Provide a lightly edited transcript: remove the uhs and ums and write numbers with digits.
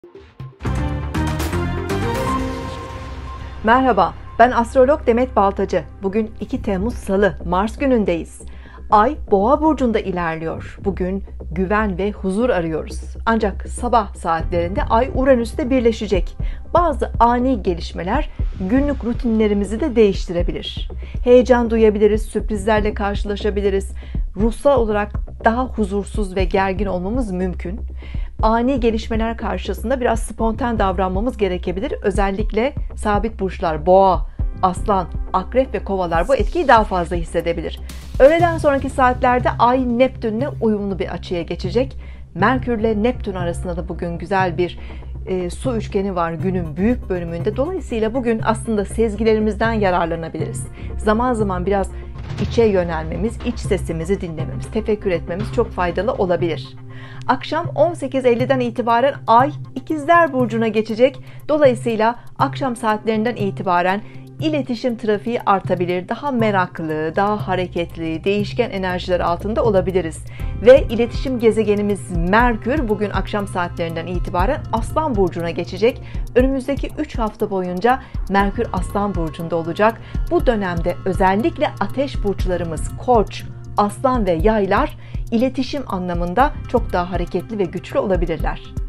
Merhaba, ben astrolog Demet Baltacı. Bugün 2 Temmuz Salı, Mars günündeyiz. Ay Boğa burcunda ilerliyor. Bugün güven ve huzur arıyoruz. Ancak sabah saatlerinde Ay Uranüs'te birleşecek. Bazı ani gelişmeler günlük rutinlerimizi de değiştirebilir. Heyecan duyabiliriz, sürprizlerle karşılaşabiliriz. Ruhsal olarak daha huzursuz ve gergin olmamız mümkün. Ani gelişmeler karşısında biraz spontan davranmamız gerekebilir. Özellikle sabit burçlar Boğa, Aslan, Akrep ve Kovalar bu etkiyi daha fazla hissedebilir. Öğleden sonraki saatlerde Ay Neptün'le uyumlu bir açıya geçecek. Merkür ile Neptün arasında da bugün güzel bir su üçgeni var günün büyük bölümünde. Dolayısıyla bugün aslında sezgilerimizden yararlanabiliriz. Zaman zaman biraz içe yönelmemiz, iç sesimizi dinlememiz, tefekkür etmemiz çok faydalı olabilir. Akşam 18.50'den itibaren Ay İkizler Burcu'na geçecek. Dolayısıyla akşam saatlerinden itibaren iletişim trafiği artabilir. Daha meraklı, daha hareketli, değişken enerjiler altında olabiliriz. Ve iletişim gezegenimiz Merkür bugün akşam saatlerinden itibaren Aslan Burcu'na geçecek. Önümüzdeki 3 hafta boyunca Merkür Aslan Burcu'nda olacak. Bu dönemde özellikle ateş burçlarımız Koç, Aslan ve Yaylar iletişim anlamında çok daha hareketli ve güçlü olabilirler.